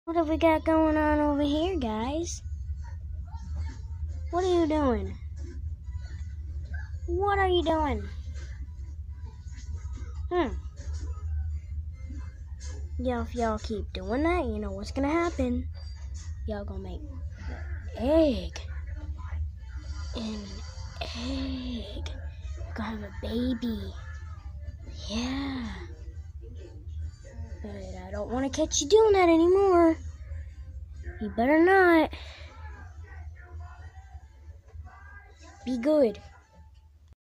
What have we got going on over here, guys? What are you doing? What are you doing? Yeah, if y'all keep doing that, you know what's gonna happen. Y'all gonna make an egg. An egg. We're gonna have a baby. Yeah. But I don't want to catch you doing that anymore. You better not. Be good.